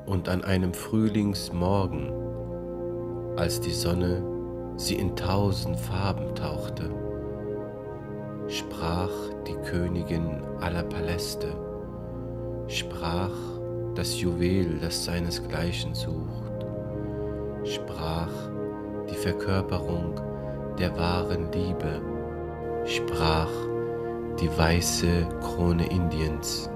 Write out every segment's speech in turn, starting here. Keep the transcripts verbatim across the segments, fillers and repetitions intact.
Und an einem Frühlingsmorgen, als die Sonne sie in tausend Farben tauchte, sprach die Königin aller Paläste, sprach das Juwel, das seinesgleichen sucht, sprach die Verkörperung der wahren Liebe, sprach die weiße Krone Indiens.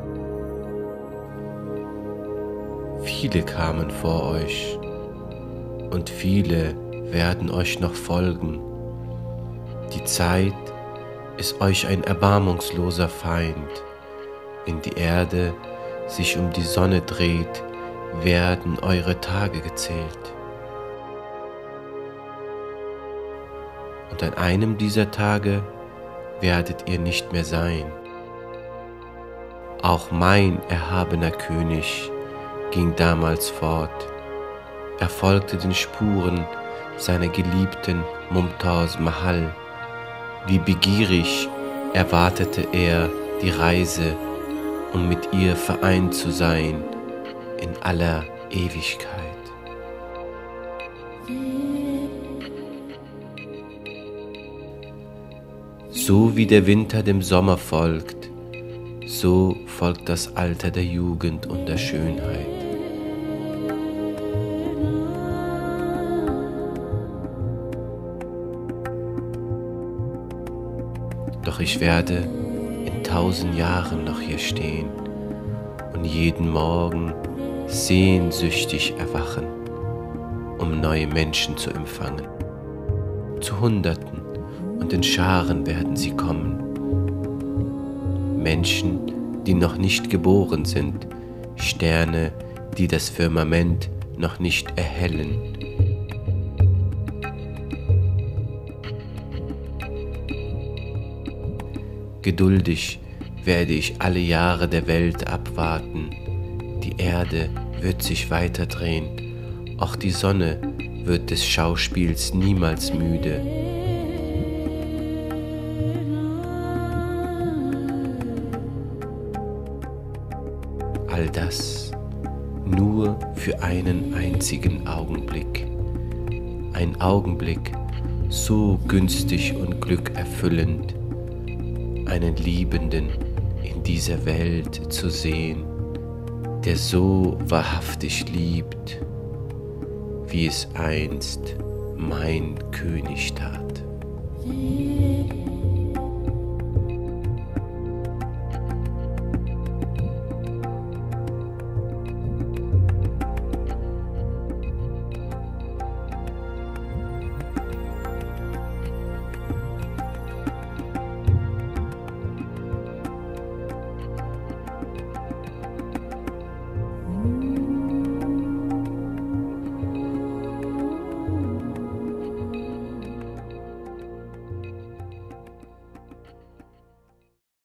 Viele kamen vor euch und viele werden euch noch folgen. Die Zeit ist euch ein erbarmungsloser Feind. Wenn die Erde sich um die Sonne dreht, werden eure Tage gezählt. Und an einem dieser Tage werdet ihr nicht mehr sein. Auch mein erhabener König ging damals fort. Er folgte den Spuren seiner geliebten Mumtaz Mahal. Wie begierig erwartete er die Reise, um mit ihr vereint zu sein in aller Ewigkeit. So wie der Winter dem Sommer folgt, so folgt das Alter der Jugend und der Schönheit. Doch ich werde in tausend Jahren noch hier stehen und jeden Morgen sehnsüchtig erwachen, um neue Menschen zu empfangen. Zu Hunderten und in Scharen werden sie kommen. Menschen, die noch nicht geboren sind, Sterne, die das Firmament noch nicht erhellen. Geduldig werde ich alle Jahre der Welt abwarten. Die Erde wird sich weiterdrehen, auch die Sonne wird des Schauspiels niemals müde. All das nur für einen einzigen Augenblick. Ein Augenblick so günstig und glückerfüllend, einen Liebenden in dieser Welt zu sehen, der so wahrhaftig liebt, wie es einst mein König tat.